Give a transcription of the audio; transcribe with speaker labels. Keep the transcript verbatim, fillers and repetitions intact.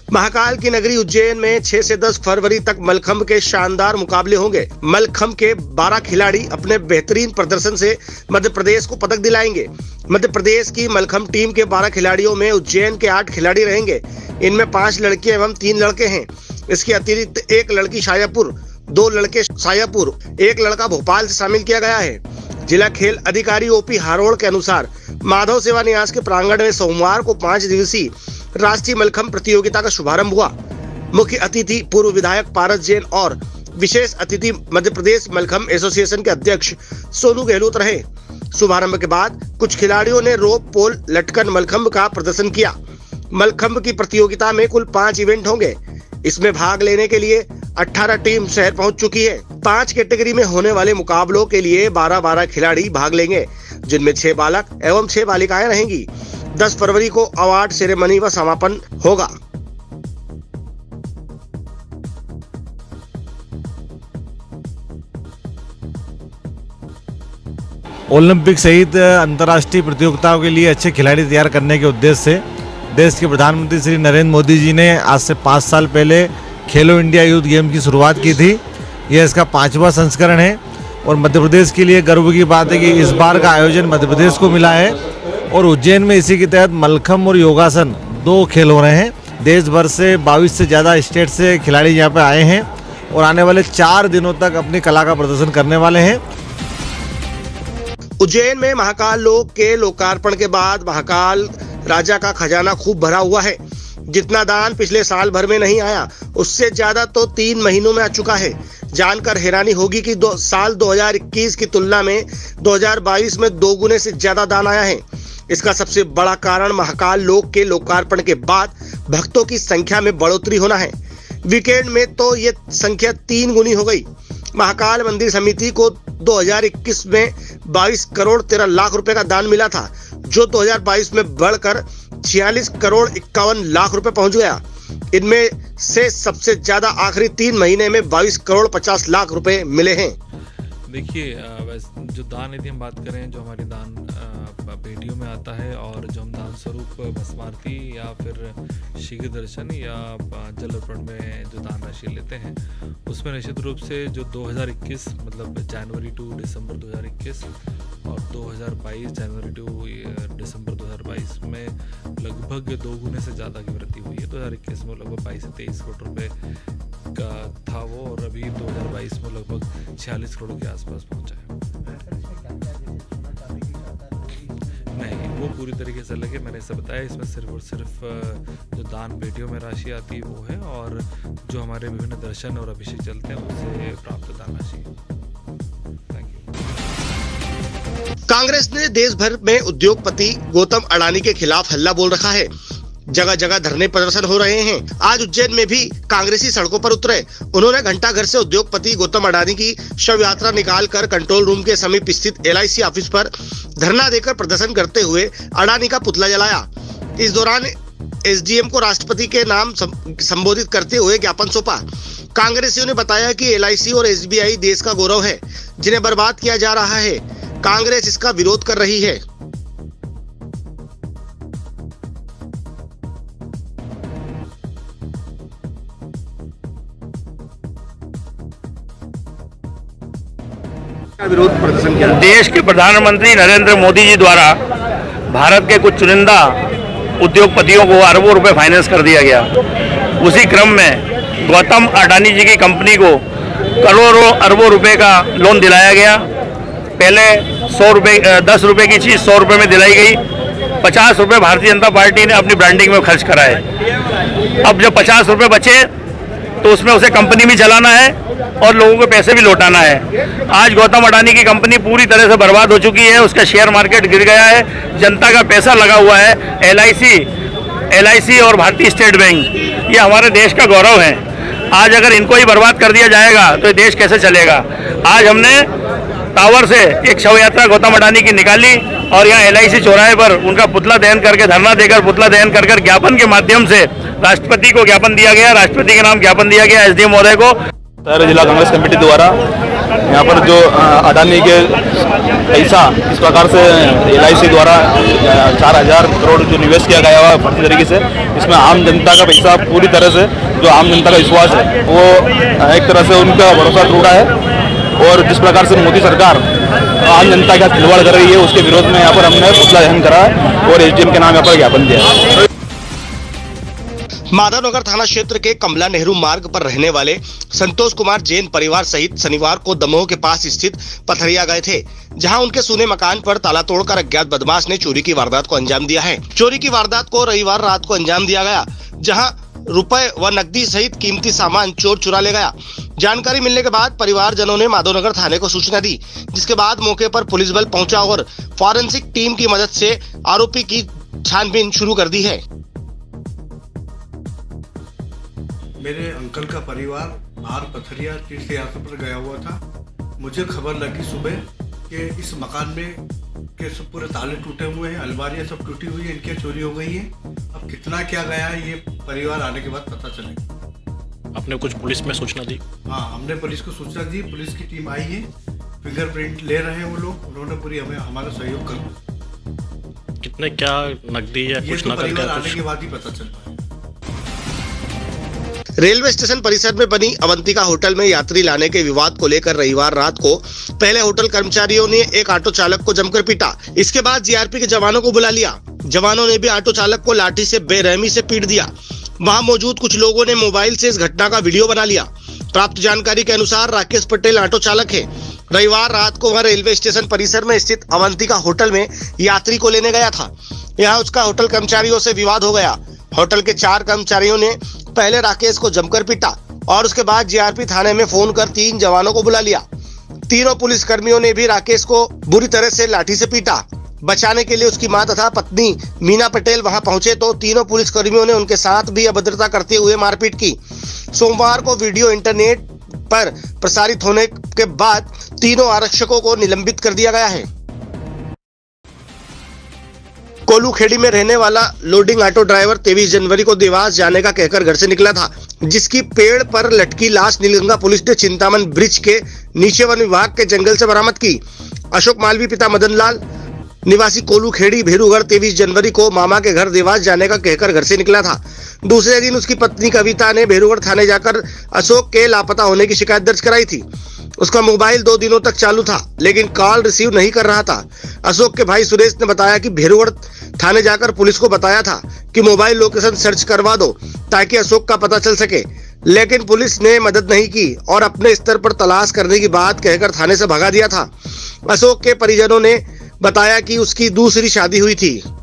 Speaker 1: महाकाल की नगरी उज्जैन में छह से दस फरवरी तक मल्लखंभ के शानदार मुकाबले होंगे। मल्लखंभ के बारह खिलाड़ी अपने बेहतरीन प्रदर्शन से मध्य प्रदेश को पदक दिलाएंगे। मध्य प्रदेश की मल्लखंभ टीम के बारह खिलाड़ियों में उज्जैन के आठ खिलाड़ी रहेंगे। इनमें पांच लड़कियां एवं तीन लड़के हैं। इसके अतिरिक्त एक लड़की शाजापुर, दो लड़के शाजापुर, एक लड़का भोपाल से शामिल किया गया है। जिला खेल अधिकारी ओपी हारोड़ के अनुसार माधव सेवा न्यास के प्रांगण में सोमवार को पांच दिवसीय राष्ट्रीय मल्लखंभ प्रतियोगिता का शुभारंभ हुआ। मुख्य अतिथि पूर्व विधायक पारस जैन और विशेष अतिथि मध्य प्रदेश मल्लखंभ एसोसिएशन के अध्यक्ष सोनू गहलोत रहे। शुभारंभ के बाद कुछ खिलाड़ियों ने रोप, पोल, लटकन मल्लखंभ का प्रदर्शन किया। मल्लखंभ की प्रतियोगिता में कुल पांच इवेंट होंगे। इसमें भाग लेने के लिए अठारह टीम शहर पहुंच चुकी है। पांच कैटेगरी में होने वाले मुकाबलों के लिए बारह बारह खिलाड़ी भाग लेंगे, जिनमें छह बालक एवं छह बालिकाएं रहेंगी। दस फरवरी को अवार्ड सेरेमनी व समापन होगा।
Speaker 2: ओलंपिक सहित अंतर्राष्ट्रीय प्रतियोगिताओं के लिए अच्छे खिलाड़ी तैयार करने के उद्देश्य से देश के प्रधानमंत्री श्री नरेंद्र मोदी जी ने आज से पाँच साल पहले खेलो इंडिया यूथ गेम की शुरुआत की थी। यह इसका पांचवा संस्करण है और मध्य प्रदेश के लिए गर्व की बात है कि इस बार का आयोजन मध्य प्रदेश को मिला है और उज्जैन में इसी के तहत मल्लखंभ और योगासन दो खेल हो रहे हैं। देश भर से बाईस से ज़्यादा स्टेट से खिलाड़ी यहाँ पे आए हैं और आने वाले चार दिनों तक अपनी कला का प्रदर्शन करने वाले हैं।
Speaker 1: उज्जैन में महाकाल लोक के लोकार्पण के बाद महाकाल राजा का खजाना खूब भरा हुआ है। जितना दान पिछले साल भर में नहीं आया, उससे ज्यादा तो तीन महीनों में आ चुका है। जानकर हैरानी होगी कि दो, साल दो हज़ार इक्कीस की तुलना में दो हज़ार बाईस में दो गुने से ज्यादा दान आया है। इसका सबसे बड़ा कारण महाकाल लोक के लोकार्पण के बाद भक्तों की संख्या में बढ़ोतरी होना है। वीकेंड में तो ये संख्या तीन गुनी हो गई। महाकाल मंदिर समिति को दो हज़ार इक्कीस में बाईस करोड़ तेरह लाख रुपए का दान मिला था, जो दो हज़ार बाईस में बढ़कर छियालीस करोड़ इक्यावन लाख रुपए पहुंच गया। इनमें से सबसे ज्यादा आखिरी तीन महीने में बाईस करोड़ पचास लाख रुपए मिले हैं।
Speaker 3: देखिए, जो दान यदि हम बात करें, जो हमारी दान पेटियों में आता है और जो हम दान स्वरूप भस्मारती या फिर शीघ्र दर्शन या जल अर्पण में जो दान राशि लेते हैं, उसमें निश्चित रूप से जो दो हज़ार इक्कीस मतलब जनवरी टू दिसंबर दो हज़ार इक्कीस और दो हज़ार बाईस जनवरी टू दिसंबर दो हज़ार बाईस में लगभग दो गुने से ज़्यादा की वृद्धि हुई है। दो हज़ार इक्कीस में लगभग बाईस से तेईस करोड़ रुपए का था वो, और अभी दो हज़ार बाईस में लगभग छियालीस करोड़ के आसपास पहुंचा है। नहीं, वो पूरी तरीके से लगे, मैंने ऐसा बताया, इसमें सिर्फ और सिर्फ जो दान पेटियों में राशि आती है वो है, और जो हमारे विभिन्न दर्शन और अभिषेक चलते हैं उससे प्राप्त दान राशि। Thank you.
Speaker 1: कांग्रेस ने देश भर में उद्योगपति गौतम अडानी के खिलाफ हल्ला बोल रखा है। जगह जगह धरने प्रदर्शन हो रहे हैं। आज उज्जैन में भी कांग्रेसी सड़कों पर उतरे। उन्होंने घंटाघर से उद्योगपति गौतम अडानी की शव यात्रा निकालकर कंट्रोल रूम के समीप स्थित एल आई सी ऑफिस पर धरना देकर प्रदर्शन करते हुए अडानी का पुतला जलाया। इस दौरान एस डी एम को राष्ट्रपति के नाम संबोधित करते हुए ज्ञापन सौंपा। कांग्रेसियों ने बताया कि एल आई सी और एस बी आई देश का गौरव है, जिन्हें बर्बाद किया जा रहा है। कांग्रेस इसका विरोध कर रही है। विरोध प्रदर्शन किया।
Speaker 4: देश के प्रधानमंत्री नरेंद्र मोदी जी द्वारा भारत के कुछ चुनिंदा उद्योगपतियों को अरबों रुपए फाइनेंस कर दिया गया। उसी क्रम में गौतम अडानी जी की कंपनी को करोड़ों अरबों रुपए का लोन दिलाया गया। पहले सौ रुपये दस रुपये की चीज़ सौ रुपये में दिलाई गई। पचास रुपये भारतीय जनता पार्टी ने अपनी ब्रांडिंग में खर्च कराए। अब जब पचास रुपये बचे तो उसमें उसे कंपनी भी चलाना है और लोगों को पैसे भी लौटाना है। आज गौतम अडानी की कंपनी पूरी तरह से बर्बाद हो चुकी है। उसका शेयर मार्केट गिर गया है। जनता का पैसा लगा हुआ है। L I C L I सी और भारतीय स्टेट बैंक, ये हमारे देश का गौरव है। आज अगर इनको ही बर्बाद कर दिया जाएगा तो ये देश कैसे चलेगा। आज हमने टावर से एक शव यात्रा गौतम अडानी की निकाली और यहाँ एल आई सी चौराहे पर उनका पुतला दहन करके, धरना देकर पुतला दहन कर कर ज्ञापन के माध्यम से राष्ट्रपति को ज्ञापन दिया गया। राष्ट्रपति के नाम ज्ञापन दिया गया एस डी एम महोदय को।
Speaker 5: जिला कांग्रेस कमेटी द्वारा यहाँ पर जो अडानी के पैसा इस प्रकार से एल आई सी द्वारा चार हजार करोड़ जो निवेश किया गया हुआ फर्जी तरीके से, इसमें आम जनता का पैसा पूरी तरह से जो आम जनता का विश्वास है वो एक तरह से उनका भरोसा टूटा है। और जिस प्रकार से मोदी सरकार आम जनता के साथ खिलवाड़ कर रही है उसके विरोध में यहाँ पर हमने पुतला दहन करा और एस डी एम के नाम यहाँ पर ज्ञापन दिया।
Speaker 1: माधवनगर थाना क्षेत्र के कमला नेहरू मार्ग पर रहने वाले संतोष कुमार जैन परिवार सहित शनिवार को दमोह के पास स्थित पथरिया गए थे, जहां उनके सूने मकान पर ताला तोड़कर अज्ञात बदमाश ने चोरी की वारदात को अंजाम दिया है। चोरी की वारदात को रविवार रात को अंजाम दिया गया, जहां रुपए व नकदी सहित कीमती सामान चोर चुरा ले गया। जानकारी मिलने के बाद परिवारजनों ने माधवनगर थाने को सूचना दी, जिसके बाद मौके पर पुलिस बल पहुंचा और फॉरेंसिक टीम की मदद से आरोपी की छानबीन शुरू कर दी है।
Speaker 6: मेरे अंकल का परिवार बाहर पथरिया तीर्थ यात्रा पर गया हुआ था। मुझे खबर लगी सुबह कि इस मकान में के सब पूरे ताले टूटे हुए हैं, अलमारियां सब टूटी हुई है, इनकी चोरी हो गई है। अब कितना क्या गया है ये परिवार आने के बाद पता चलेगा।
Speaker 7: आपने कुछ पुलिस में सूचना दी?
Speaker 6: हाँ, हमने पुलिस को सूचना दी, पुलिस की टीम आई है, फिंगरप्रिंट ले रहे हैं वो लोग, उन्होंने पूरी हमें हमारा सहयोग कर।
Speaker 7: कितने क्या नकदी या कुछ
Speaker 6: तो
Speaker 7: नकद
Speaker 6: परिवार
Speaker 7: का
Speaker 6: आने
Speaker 7: कुछ?
Speaker 6: के बाद ही पता चल पाएगा।
Speaker 1: रेलवे स्टेशन परिसर में बनी अवंतिका होटल में यात्री लाने के विवाद को लेकर रविवार रात को पहले होटल कर्मचारियों ने एक ऑटो चालक को जमकर पीटा। इसके बाद जी आर पी के जवानों को बुला लिया। जवानों ने भी ऑटो चालक को लाठी से बेरहमी से पीट दिया। वहां मौजूद कुछ लोगों ने मोबाइल से इस घटना का वीडियो बना लिया। प्राप्त जानकारी के अनुसार राकेश पटेल ऑटो चालक है। रविवार रात को वह रेलवे स्टेशन परिसर में स्थित अवंतिका होटल में यात्री को लेने गया था। यहाँ उसका होटल कर्मचारियों से विवाद हो गया। होटल के चार कर्मचारियों ने पहले राकेश को जमकर पीटा और उसके बाद जी आर पी थाने में फोन कर तीन जवानों को बुला लिया। तीनों पुलिस कर्मियों ने भी राकेश को बुरी तरह से लाठी से पीटा। बचाने के लिए उसकी मां तथा पत्नी मीना पटेल वहां पहुंचे तो तीनों पुलिस कर्मियों ने उनके साथ भी अभद्रता करते हुए मारपीट की। सोमवार को वीडियो इंटरनेट पर प्रसारित होने के बाद तीनों आरक्षकों को निलंबित कर दिया गया है। कोलूखेड़ी में रहने वाला लोडिंग ऑटो ड्राइवर तेईस जनवरी को देवास जाने का कहकर घर से निकला था, जिसकी पेड़ पर लटकी लाश नीलगंगा पुलिस ने चिंतामन ब्रिज के नीचे वन विभाग के जंगल से बरामद की। अशोक मालवी पिता मदन लाल निवासी कोलूखेड़ी भेरूगढ़ तेईस जनवरी को मामा के घर देवास जाने का कहकर घर से निकला था। दूसरे दिन उसकी पत्नी कविता ने भेरूगढ़ थाने जाकर अशोक के लापता होने की शिकायत दर्ज कराई थी। उसका मोबाइल दो दिनों तक चालू था, लेकिन कॉल रिसीव नहीं कर रहा था। अशोक के भाई सुरेश ने बताया कि भेरूगढ़ थाने जाकर पुलिस को बताया था कि मोबाइल लोकेशन सर्च करवा दो ताकि अशोक का पता चल सके, लेकिन पुलिस ने मदद नहीं की और अपने स्तर पर तलाश करने की बात कहकर थाने से भगा दिया था। अशोक के परिजनों ने बताया कि उसकी दूसरी शादी हुई थी।